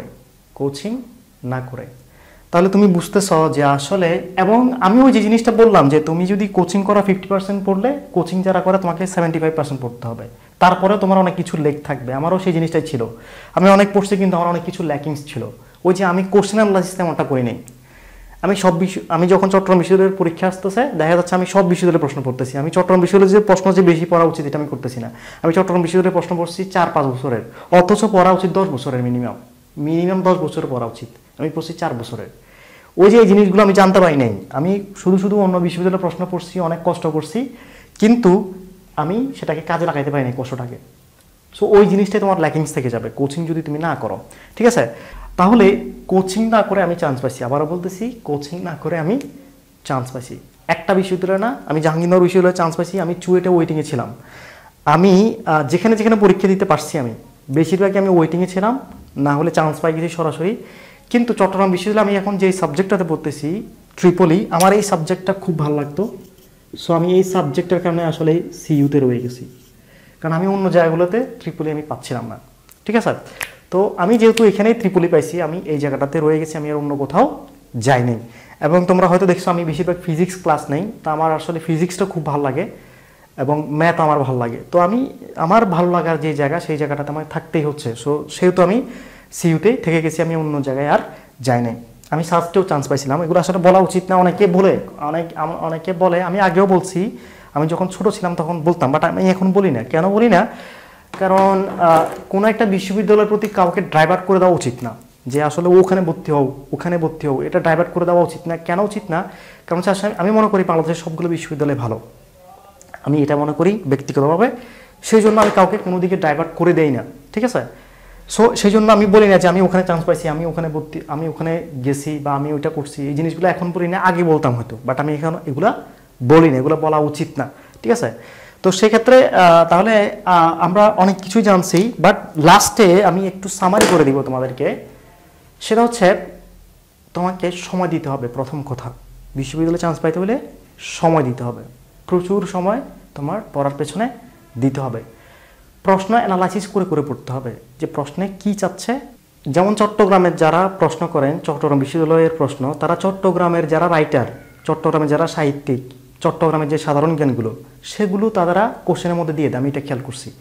না করে তাহলে তুমি বুঝতেছ যে আসলে, এবং আমি ওই যে জিনিসটা বললাম যে তুমি যদি কোচিং করা 50% পড়লে, কোচিং যারা করে তোমাকে 75% পড়তে হবে, তারপরে তোমার অনেক কিছু লেক থাকবে। আমারও সেই জিনিসটাই ছিল, আমি অনেক পড়ছি কিন্তু আমার অনেক কিছু ল্যাকিংস ছিল। ওই যে আমি কোশ্চেন অ্যানালাইসিস তেমনটা করি নাই। আমি যখন চট্টগ্রাম বিশ্ববিদ্যালয়ের পরীক্ষা আসতেছে দেখা যাচ্ছে আমি সব বিশ্ববিদ্যালয়ের প্রশ্ন পড়তেছি, আমি চট্টগ্রাম বিশ্ববিদ্যালয়ের যে প্রশ্ন যে বেশি পড়া উচিত এটা আমি করতেছি না। আমি চট্টগ্রাম বিশ্ববিদ্যালয়ের প্রশ্ন পড়ছি 4-5 বছরের, অথচ পড়া উচিত 10 বছরের, মিনিমাম 10 বছরের পড়া উচিত, আমি পড়ছি 4 বছরের। ওই যে এই জিনিসগুলো আমি জানতে পারি নাই, আমি শুধু অন্য বিশ্ববিদ্যালয়ের প্রশ্ন পড়ছি, অনেক কষ্ট করছি, কিন্তু আমি সেটাকে কাজে লাগাইতে পারি না কষ্টটাকে। সো ওই জিনিসটাই তোমার ল্যাকিংস থেকে যাবে কোচিং যদি তুমি না করো, ঠিক আছে? তাহলে কোচিং না করে আমি চান্স পাইছি, আবারও বলতেছি কোচিং না করে আমি চান্স পাইছি। একটা বিশ্ববিদ্যালয় না, আমি জাহাঙ্গীরনগর বিশ্ববিদ্যালয়ে চান্স পাইছি, আমি চুয়েটে ওয়েটিংয়ে ছিলাম। আমি যেখানে যেখানে পরীক্ষা দিতে পারছি আমি বেশিরভাগই আমি ওয়েটিংয়ে ছিলাম, না হলে চান্স পাই গেছি সরাসরি। কিন্তু চট্টগ্রাম বিশ্ববিদ্যালয়ে আমি এখন যে সাবজেক্টটাতে পড়তেছি ট্রিপলি, আমার এই সাবজেক্টটা খুব ভালো লাগতো। সো আমি এই সাবজেক্টের কারণে আসলে সিইউতে রয়ে গেছি, কারণ আমি অন্য জায়গাগুলোতে ট্রিপলি আমি পাচ্ছিলাম না, ঠিক আছে? তো আমি যেহেতু এখানেই ট্রিপলি পাইছি, আমি এই জায়গাটাতে রয়ে গেছি, আমি আর অন্য কোথাও যাইনি। এবং তোমরা হয়তো দেখছো আমি বেশিরভাগ ফিজিক্স ক্লাস নেই, তো আমার আসলে ফিজিক্সটা খুব ভালো লাগে এবং ম্যাথ আমার ভালো লাগে। তো আমি আমার ভালো লাগার যে জায়গা সেই জায়গাটাতে আমার থাকতেই হচ্ছে। সো সেহেতু আমি সিইউতেই থেকে গেছি, আমি অন্য জায়গায় আর যাই নাই। আমি সার্চটেও চান্স পাইছিলাম, এগুলো আসলে বলা উচিত না, অনেকে বলে, আমি আগেও বলছি, আমি যখন ছোট ছিলাম তখন বলতাম, বাট আমি এখন বলি না। কেন বলি না? কারণ কোনো একটা বিশ্ববিদ্যালয়ের প্রতি কাউকে ড্রাইভার্ট করে দেওয়া উচিত না, যে আসলে ওখানে ভর্তি হও, এটা ড্রাইভার্ট করে দেওয়া উচিত না। কেন উচিত না? কারণ আসলে আমি মনে করি বাংলাদেশের সবগুলো বিশ্ববিদ্যালয় ভালো, আমি এটা মনে করি ব্যক্তিগতভাবে। সেই জন্য আমি কাউকে কোনো দিকে ডাইভার্ট করে দেই না, ঠিক আছে? সো সেই জন্য আমি বলি না যে আমি ওখানে চান্স পাইছি, আমি ওখানে গেছি বা আমি ওইটা করছি, এই জিনিসগুলো এখন বলি না, আগে বলতাম হয়তো, বাট আমি এখন এগুলা বলি না, এগুলো বলা উচিত না, ঠিক আছে? তো সেক্ষেত্রে তাহলে আমরা অনেক কিছুই জানছি, বাট লাস্টে আমি একটু সামারি করে দিব তোমাদেরকে। সেটা হচ্ছে তোমাকে সময় দিতে হবে। প্রথম কথা, বিশ্ববিদ্যালয়ে চান্স পাইতে হলে সময় দিতে হবে, প্রচুর সময় তোমার পড়ার পেছনে দিতে হবে। প্রশ্ন অ্যানালাইসিস করে করে পড়তে হবে যে প্রশ্নে কি চাচ্ছে। যেমন চট্টগ্রামের যারা প্রশ্ন করেন, চট্টগ্রাম বিশ্ববিদ্যালয়ের প্রশ্ন, তারা চট্টগ্রামের যারা রাইটার, চট্টগ্রামের যারা সাহিত্যিক, চট্টগ্রামের যে সাধারণ জ্ঞানগুলো সেগুলো তারা কোশ্চেনের মধ্যে দিয়ে দেয়, আমি এটা খেয়াল করছি।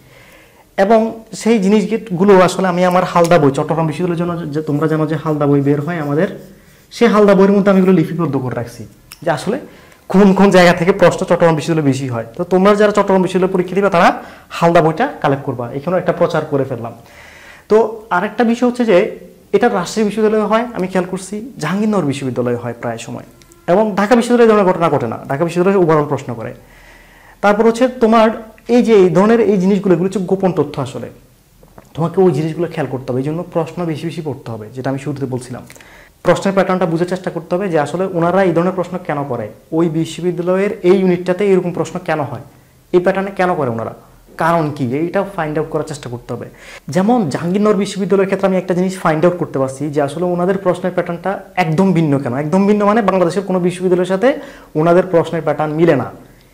এবং সেই জিনিসগুলো আসলে আমি আমার হালদা বই, চট্টগ্রাম বিশ্ববিদ্যালয়ের জন্য যে তোমরা জানো যে হালদা বই বের হয় আমাদের, সেই হালদা বইয়ের মধ্যে আমি এগুলো লিপিবদ্ধ করে রাখছি যে আসলে কোন কোন জায়গা থেকে প্রশ্ন চট্টগ্রাম বিশ্ববিদ্যালয়ে বেশি হয়। তো তোমরা যারা চট্টগ্রাম বিশ্ববিদ্যালয়ে পরীক্ষা দিবে তারা হালদা বইটা কালেক্ট করবা, এখানেও একটা প্রচার করে ফেললাম। তো আরেকটা বিষয় হচ্ছে যে এটা রাজশাহী বিশ্ববিদ্যালয়ে হয়, আমি খেয়াল করছি, জাহাঙ্গীরনগর বিশ্ববিদ্যালয়ে হয় প্রায় সময়, এবং ঢাকা বিশ্ববিদ্যালয়ে ধরনের ঘটনা ঘটে না, ঢাকা বিশ্ববিদ্যালয়ে ওভারঅল প্রশ্ন করে। তারপর হচ্ছে তোমার এই যে এই ধরনের এই জিনিসগুলো, এগুলো হচ্ছে গোপন তথ্য, আসলে তোমাকে ওই জিনিসগুলো খেয়াল করতে হবে। এই জন্য প্রশ্ন বেশি বেশি পড়তে হবে, যেটা আমি শুরুতে বলছিলাম। প্রশ্নের প্যাটার্নটা বুঝার চেষ্টা করতে হবে যে আসলে ওনারা এই ধরনের প্রশ্ন কেন করে, ওই বিশ্ববিদ্যালয়ের এই ইউনিটটাতে এরকম প্রশ্ন কেন হয়, এই প্যাটার্নে কেন করে ওনারা, কারণ কি, এইটা ফাইন্ড আউট করার চেষ্টা করতে হবে। যেমন জাহাঙ্গীরনগর বিশ্ববিদ্যালয়ের ক্ষেত্রে আমি একটা জিনিস ফাইন্ড আউট করতে পারছি যে আসলে ওনাদের প্রশ্নের প্যাটার্নটা একদম ভিন্ন। কেন একদম ভিন্ন? মানে বাংলাদেশের কোনো বিশ্ববিদ্যালয়ের সাথে ওনাদের প্রশ্নের প্যাটার্ন মিলে না।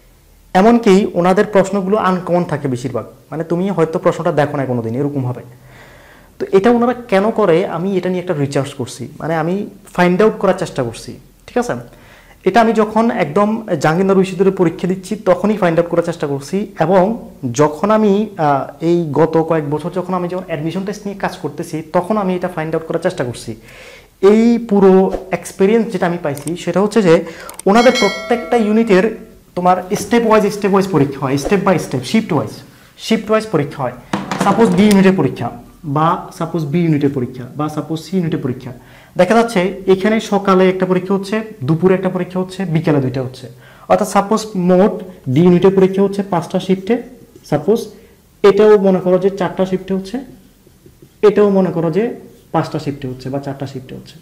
এমনকি ওনাদের প্রশ্নগুলো আনকমন থাকে বেশিরভাগ, মানে তুমি হয়তো প্রশ্নটা দেখো না কোনোদিন, এরকম হবে। তো এটা ওনারা কেন করে আমি এটা নিয়ে একটা রিসার্চ করছি, মানে আমি ফাইন্ড আউট করার চেষ্টা করছি, ঠিক আছে? এটা আমি যখন একদম জাহাঙ্গীরনগর বিশ্ববিদ্যালয়ে পরীক্ষা দিচ্ছি তখনই ফাইন্ড আউট করার চেষ্টা করছি। এবং যখন আমি এই গত কয়েক বছর যখন আমি যখন অ্যাডমিশন টেস্ট নিয়ে কাজ করতেছি তখন আমি এটা ফাইন্ড আউট করার চেষ্টা করছি। এই পুরো এক্সপিরিয়েন্স যেটা আমি পাইছি সেটা হচ্ছে যে ওনাদের প্রত্যেকটা ইউনিটের তোমার স্টেপ ওয়াইজ পরীক্ষা হয়, step by step, shift wise পরীক্ষা হয়। সাপোজ বি ইউনিটের পরীক্ষা, বা সাপোজ বি ইউনিটের পরীক্ষা, বা সাপোজ সি ইউনিটের পরীক্ষা, দেখা যাচ্ছে এখানে সকালে একটা পরীক্ষা হচ্ছে, দুপুরে একটা পরীক্ষা হচ্ছে, বিকেলে দুইটা হচ্ছে। অর্থাৎ সাপোজ মোট ডি ইউনিটের পরীক্ষা হচ্ছে 5টা শিফটে, সাপোজ এটাও মনে করো যে 4টা শিফটে হচ্ছে, এটাও মনে করো যে 5টা শিফটে হচ্ছে বা 4টা শিফটে হচ্ছে।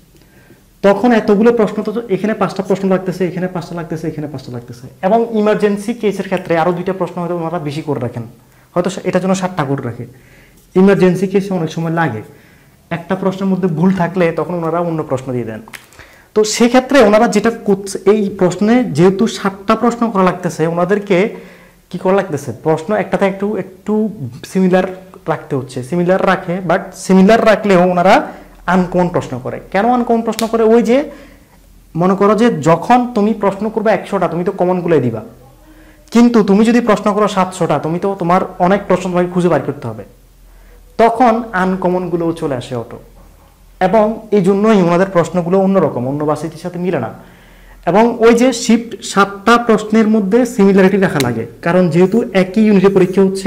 তখন এতগুলো প্রশ্ন, তো এখানে 5টা প্রশ্ন লাগতেছে, এখানে 5টা লাগতেছে, এখানে 5টা লাগতেছে। এবং ইমার্জেন্সি কেসের ক্ষেত্রে আরও 2টা প্রশ্ন হয়তো ওনারা বেশি করে রাখেন, হয়তো এটার জন্য 7টা করে রাখে। ইমার্জেন্সি কেসে অনেক সময় লাগে, একটা প্রশ্নের মধ্যে ভুল থাকলে তখন ওনারা অন্য প্রশ্ন দিয়ে দেন। তো সেক্ষেত্রে ওনারা যেটা করছে, এই প্রশ্নে যেহেতু 7টা প্রশ্ন করা লাগতেছে, ওনাদেরকে কি করা লাগতেছে, প্রশ্ন একটাতে একটু সিমিলার রাখতে হচ্ছে, সিমিলার রাখে, বাট সিমিলার রাখলেও ওনারা আনকমন প্রশ্ন করে। কেন আনকমন প্রশ্ন করে? ওই যে মনে করো যে যখন তুমি প্রশ্ন করবে 100টা, তুমি তো কমনগুলোই দিবা, কিন্তু তুমি যদি প্রশ্ন করো 700টা, তুমি তো তোমার অনেক প্রশ্ন তোমাকে খুঁজে বার করতে হবে, তখন আনকমনগুলোও চলে আসে অটো। এবং এই জন্যই ওনাদের প্রশ্নগুলো অন্যরকম, অন্য ভার্সিটির সাথে মিলে না। এবং ওই যে শিফট 7টা প্রশ্নের মধ্যে সিমিলারিটি রাখা লাগে, কারণ যেহেতু একই ইউনিটে পরীক্ষা হচ্ছে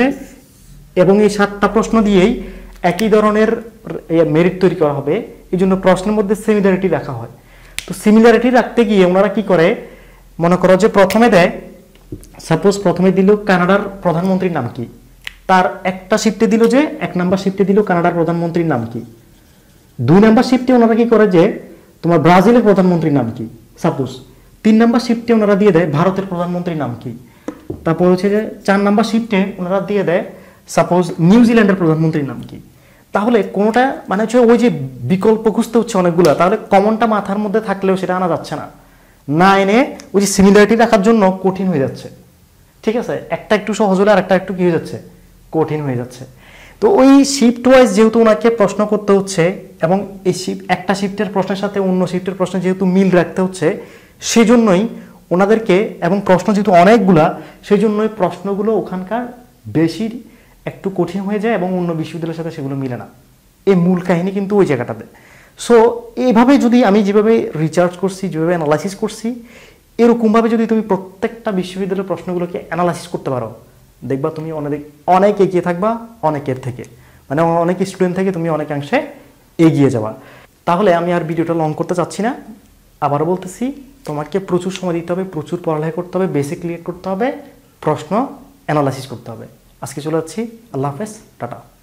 এবং এই 7টা প্রশ্ন দিয়েই একই ধরনের মেরিট তৈরি করা হবে, এই জন্য প্রশ্নের মধ্যে সিমিলারিটি রাখা হয়। তো সিমিলারিটি রাখতে গিয়ে ওনারা কি করে, মনে করো যে প্রথমে দেয় সাপোজ প্রথমে দিল কানাডার প্রধানমন্ত্রীর নাম কি, তার একটা শিফটে দিল যে 1 নাম্বার শিফটে দিল কানাডার প্রধানমন্ত্রীর নাম কি, 2 নাম্বার শিফটে ওনারা কি করে যে তোমার ব্রাজিলের প্রধানমন্ত্রীর নাম কি, সাপোজ 3 নাম্বার শিফটে ওনারা দিয়ে দেয় ভারতের প্রধানমন্ত্রীর নাম কি, তারপর হচ্ছে যে 4 নাম্বার শিফটে ওনারা দিয়ে দেয় সাপোজ নিউজিল্যান্ডের প্রধানমন্ত্রীর নাম কি। তাহলে কোনোটা মানে হচ্ছে ওই যে বিকল্প খুঁজতে হচ্ছে অনেকগুলো, তাহলে কমনটা মাথার মধ্যে থাকলেও সেটা আনা যাচ্ছে না, না এনে ওই যে সিমিলারিটি রাখার জন্য কঠিন হয়ে যাচ্ছে। ঠিক আছে, একটা একটু সহজ হলে আর একটা একটু কি হয়ে যাচ্ছে, কঠিন হয়ে যাচ্ছে। তো ওই শিফট ওয়াইজ যেহেতু ওনাকে প্রশ্ন করতে হচ্ছে এবং এই একটা শিফটের প্রশ্নের সাথে অন্য শিফটের প্রশ্নে যেহেতু মিল রাখতে হচ্ছে, সেজন্যই ওনাদেরকে, এবং প্রশ্ন যেহেতু অনেকগুলা, সেই জন্যই প্রশ্নগুলো ওখানকার বেশি একটু কঠিন হয়ে যায় এবং অন্য বিশ্ববিদ্যালয়ের সাথে সেগুলো মিলে না। এই মূল কাহিনী কিন্তু ওই জায়গাটাতে। সো এইভাবে যদি আমি যেভাবে রিসার্চ করছি, যেভাবে অ্যানালাইসিস করছি, এরকমভাবে যদি তুমি প্রত্যেকটা বিশ্ববিদ্যালয়ের প্রশ্নগুলোকে অ্যানালাইসিস করতে পারো, দেখবা তুমি অনেক এগিয়ে থাকবা অনেকের থেকে, মানে অনেক স্টুডেন্ট থেকে তুমি অনেকাংশে এগিয়ে যাবা। তাহলে আমি আর ভিডিওটা লং করতে চাচ্ছি না, আবারও বলতেছি, তোমাকে প্রচুর সময় দিতে হবে, প্রচুর পড়ালেখা করতে হবে, বেসিক ক্লিয়ার করতে হবে, প্রশ্ন অ্যানালাইসিস করতে হবে। আজকে চলে যাচ্ছি, আল্লাহ হাফেজ, টাটা।